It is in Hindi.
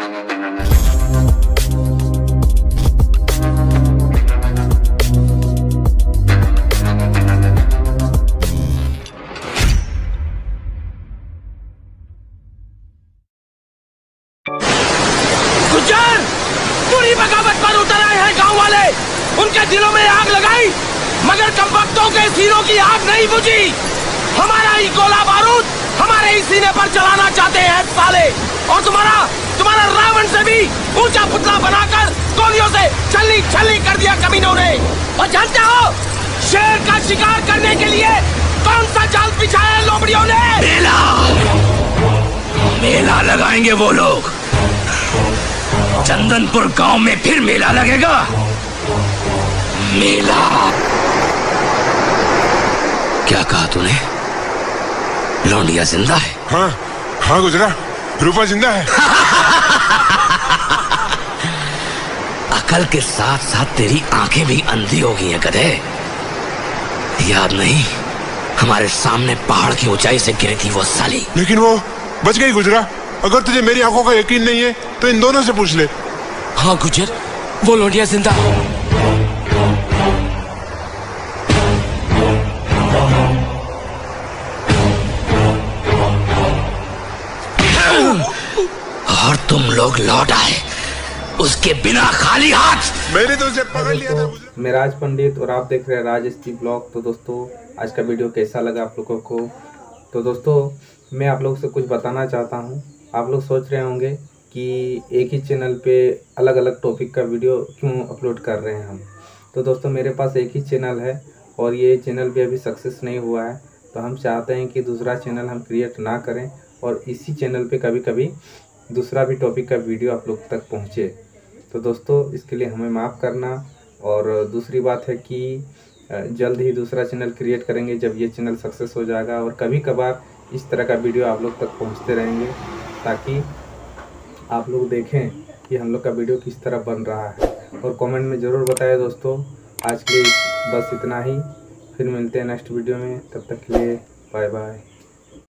गुज्जर पूरी बगावत पर उतर आए हैं गांव वाले। उनके दिलों में आग लगाई मगर कमबख्तों के सीनों की आग नहीं बुझी। हमारा ही गोला बारूद हमारे ही सीने पर चलाना चाहते हैं साले। और तुम्हारा रावण से भी ऊंचा पुतला बनाकर गोलियों से छल्ली छल्ली कर दिया कमीनों ने। और जानते हो शेर का शिकार करने के लिए कौन सा जाल बिछाया है लोमड़ियों ने? मेला लगाएंगे वो लोग। चंदनपुर गांव में फिर मेला लगेगा। मेला? क्या कहा तूने? लौंडिया जिंदा है? हाँ गुजरा, रूपा जिंदा है। अकल के साथ साथ तेरी आंखें भी अंधी हो गई हैं गधे। याद नहीं हमारे सामने पहाड़ की ऊंचाई से गिरी थी वो साली। लेकिन वो बच गई गुजरा। अगर तुझे मेरी आंखों का यकीन नहीं है तो इन दोनों से पूछ ले। हाँ गुजर, वो लौंडिया जिंदा। और तुम लोग लौट आए उसके बिना खाली हाथ। मैंने तो उसे पकड़ लिया था। मैं राज पंडित और आप देख रहे हैं राज एसटी ब्लॉग। तो दोस्तों आज का वीडियो कैसा लगा आप लोगों को? तो दोस्तों मैं आप लोगों से कुछ बताना चाहता हूं। आप लोग सोच रहे होंगे कि एक ही चैनल पे अलग अलग टॉपिक का वीडियो क्यों अपलोड कर रहे हैं हम। तो दोस्तों मेरे पास एक ही चैनल है और ये चैनल भी अभी सक्सेस नहीं हुआ है। तो हम चाहते हैं कि दूसरा चैनल हम क्रिएट ना करें और इसी चैनल पे कभी कभी दूसरा भी टॉपिक का वीडियो आप लोग तक पहुँचे। तो दोस्तों इसके लिए हमें माफ़ करना। और दूसरी बात है कि जल्द ही दूसरा चैनल क्रिएट करेंगे जब ये चैनल सक्सेस हो जाएगा। और कभी कभार इस तरह का वीडियो आप लोग तक पहुंचते रहेंगे ताकि आप लोग देखें कि हम लोग का वीडियो किस तरह बन रहा है। और कमेंट में ज़रूर बताएं दोस्तों। आज के लिए बस इतना ही, फिर मिलते हैं नेक्स्ट वीडियो में। तब तक के लिए बाय बाय।